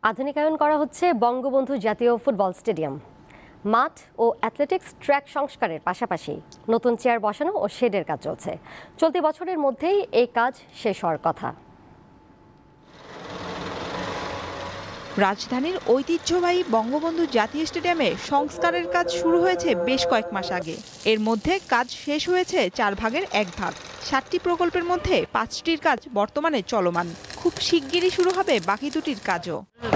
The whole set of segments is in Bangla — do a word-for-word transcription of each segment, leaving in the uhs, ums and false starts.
আধুনিকায়ন করা হচ্ছে বঙ্গবন্ধু জাতীয় ফুটবল স্টেডিয়াম। মাঠ ও অ্যাথলেটিক্স ট্র্যাক সংস্কারের পাশাপাশি নতুন চেয়ার বসানো ও শেডের কাজ চলছে। চলতি বছরের মধ্যেই এই কাজ শেষ হওয়ার কথা। রাজধানীর ঐতিহ্যবাহী বঙ্গবন্ধু জাতীয় স্টেডিয়ামে সংস্কারের কাজ শুরু হয়েছে বেশ কয়েক মাস আগে। এর মধ্যে কাজ শেষ হয়েছে চার ভাগের এক ভাগ। সাতটি প্রকল্পের মধ্যে পাঁচটির কাজ বর্তমানে চলমান। খুব শিগগিরই শুরু হবে বাকি দুটির কাজও।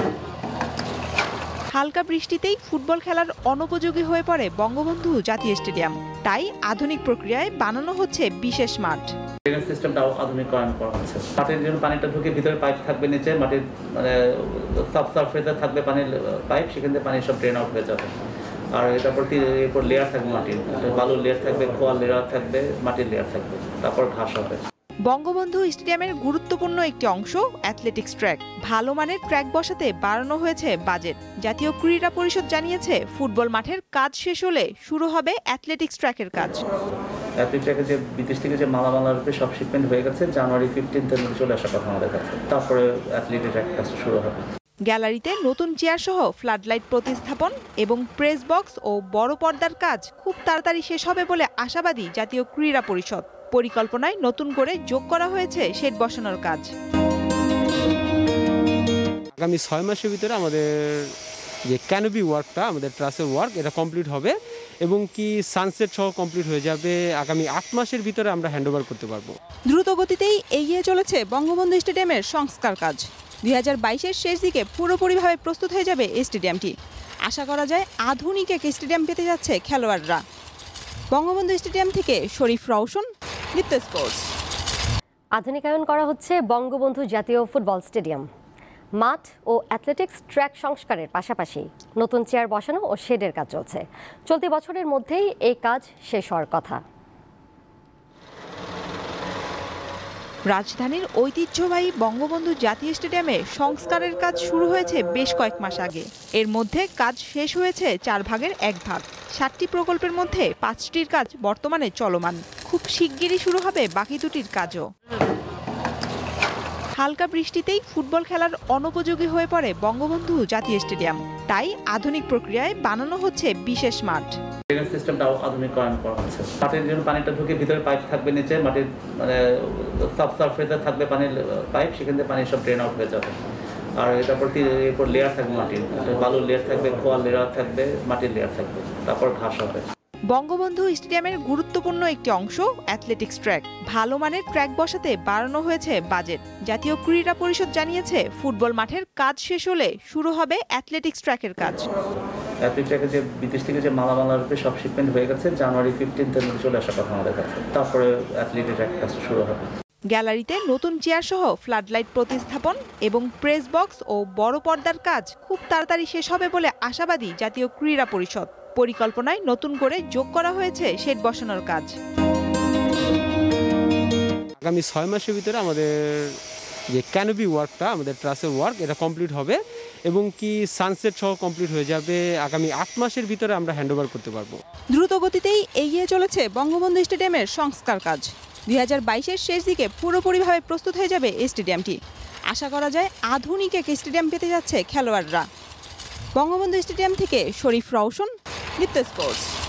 হালকা বৃষ্টিতেই ফুটবল খেলার অনুপযোগী হয়ে পড়ে বঙ্গবন্ধু জাতীয় স্টেডিয়াম। তাই আধুনিক প্রক্রিয়ায় বানানো হচ্ছে বিশেষ মাঠ। ড্রেনেজ সিস্টেমটাও আধুনিকায়ন করা হচ্ছে। মাটির জন্য পানিটা ঢুকে ভিতরে পাইপ থাকবে, নিচে মাটির মানে সাব সারফেসে থাকবে পানির পাইপ, সেখান থেকে পানি সব ড্রেন আউট হয়ে যাবে। আর এটার প্রতি এরপর লেয়ার থাকবে, মাটির বালুর লেয়ার থাকবে, খোয়ার লেয়ার থাকবে, মাটির লেয়ার থাকবে, তারপর ঘাস হবে। বঙ্গবন্ধু স্টেডিয়ামের গুরুত্বপূর্ণ একটি অংশ অ্যাথলেটিক্স ট্র্যাক। ভালো মানের ট্র্যাক বসাতে বাড়ানো হয়েছে বাজেট। জাতীয় ক্রীড়া পরিষদ জানিয়েছে ফুটবল মাঠের কাজ শেষ হলে শুরু হবে অ্যাথলেটিক্স ট্র্যাকের কাজ। অ্যাথলেটিক ট্র্যাকে যে বিদেশ থেকে যে মালামাল আসবে সব শিপমেন্ট হয়ে গেছে, জানুয়ারি ফিফটিন্থের মধ্যে চলে আসার কথা আমাদের কাছে। তারপরে অ্যাথলেটিক ট্র্যাক কাজ শুরু হবে। গ্যালারিতে নতুন চেয়ার সহ ফ্লাডলাইট প্রতিস্থাপন এবং প্রেস বক্স ও বড় পর্দার কাজ খুব তাড়াতাড়ি শেষ হবে বলে আশাবাদী জাতীয় ক্রীড়া পরিষদ। পরিকল্পনায় নতুন করে যোগ করা হয়েছে শেড বসানোর কাজ। আগামী ছয় মাসের ভিতরে আমাদের যে ক্যানোপি ওয়ার্কটা, আমাদের ট্রাসের ওয়ার্ক, এটা কমপ্লিট হবে এবং কি সানসেট সহ কমপ্লিট হয়ে যাবে। আগামী আট মাসের ভিতরে আমরা হ্যান্ডওভার করতে পারবো। দ্রুত গতিতেই এগিয়ে চলেছে বঙ্গবন্ধু স্টেডিয়ামের সংস্কার কাজ। দুই হাজার বাইশের শেষ দিকে পুরোপুরিভাবে প্রস্তুত হয়ে যাবে এই স্টেডিয়ামটি। আশা করা যায় আধুনিক এক স্টেডিয়াম পেতে যাচ্ছে খেলোয়াড়রা। বঙ্গবন্ধু স্টেডিয়াম থেকে শরীফ রওশন, দীপ্ত স্পোর্টস। আধুনিকায়ন করা হচ্ছে বঙ্গবন্ধু জাতীয় ফুটবল স্টেডিয়াম। মাঠ ও অ্যাথলেটিক্স ট্র্যাক সংস্কারের পাশাপাশি নতুন চেয়ার বসানো ও শেডের কাজ চলছে। চলতি বছরের মধ্যেই এই কাজ শেষ হওয়ার কথা। রাজধানীর ঐতিহ্যবাহী বঙ্গবন্ধু জাতীয় স্টেডিয়ামে সংস্কারের কাজ শুরু হয়েছে বেশ কয়েক মাস আগে। এর মধ্যে কাজ শেষ হয়েছে চার ভাগের এক ভাগ। সাতটি প্রকল্পের মধ্যে পাঁচটির কাজ বর্তমানে চলমান। খুব শিগগিরই শুরু হবে বাকি দুটির কাজও। হালকা বৃষ্টিতেই ফুটবল খেলার অনুপযোগী হয়ে পড়ে বঙ্গবন্ধু জাতীয় স্টেডিয়াম। তাই আধুনিক প্রক্রিয়ায় বানানো হচ্ছে বিশেষ মাঠ। ড্রেনেজ সিস্টেমটাও আধুনিকায়ন করা হচ্ছে। মাটির জন্য পানিটা ঢুকে ভিতরে পাইপ থাকবে, নিচে মাটির মানে সাব সারফেসে থাকবে পানির পাইপ, সেখান থেকে পানি সব ড্রেন আউট হয়ে যাবে। আর এটার প্রতি এরপর লেয়ার থাকবে, মাটির বালুর লেয়ার থাকবে, খোয়ার লেয়ার থাকবে, মাটির লেয়ার থাকবে, তারপর ঘাস হবে। বঙ্গবন্ধু স্টেডিয়ামের গুরুত্বপূর্ণ একটি অংশ অ্যাথলেটিক্স ট্র্যাক। ভালো মানের ট্র্যাক বসাতে বাড়ানো হয়েছে বাজেট। জাতীয় ক্রীড়া পরিষদ জানিয়েছে ফুটবল মাঠের কাজ শেষ হলে শুরু হবে অ্যাথলেটিক্স ট্র্যাকের কাজ। অ্যাথলেটিক ট্র্যাকে যে বিদেশ থেকে যে মালামাল আসবে সব শিপমেন্ট হয়ে গেছে, জানুয়ারি ফিফটিন্থের মধ্যে চলে আসার কথা আমাদের কাছে। তারপরে অ্যাথলেটিক ট্র্যাক কাজ শুরু হবে। গ্যালারিতে নতুন চেয়ার সহ ফ্লাডলাইট প্রতিস্থাপন এবং প্রেস বক্স ও বড় পর্দার কাজ খুব তাড়াতাড়ি শেষ হবে বলে আশাবাদী জাতীয় ক্রীড়া পরিষদ। পরিকল্পনায় নতুন করে যোগ করা হয়েছে শেড বসানোর কাজ। আগামী ছয় মাসের ভিতরে আমাদের যে ক্যানোপি ওয়ার্কটা, আমাদের ট্রাসের ওয়ার্ক, এটা কমপ্লিট হবে এবং কি সানসেট সহ কমপ্লিট হয়ে যাবে। আগামী আট মাসের ভিতরে আমরা হ্যান্ডওভার করতে পারবো। দ্রুত গতিতেই এগিয়ে চলেছে বঙ্গবন্ধু স্টেডিয়ামের সংস্কার কাজ। দুই হাজার বাইশের শেষ দিকে পুরোপুরিভাবে প্রস্তুত হয়ে যাবে এই স্টেডিয়ামটি। আশা করা যায় আধুনিক এক স্টেডিয়াম পেতে যাচ্ছে খেলোয়াড়রা। বঙ্গবন্ধু স্টেডিয়াম থেকে শরীফ রওশন, দীপ্ত স্পোর্টস।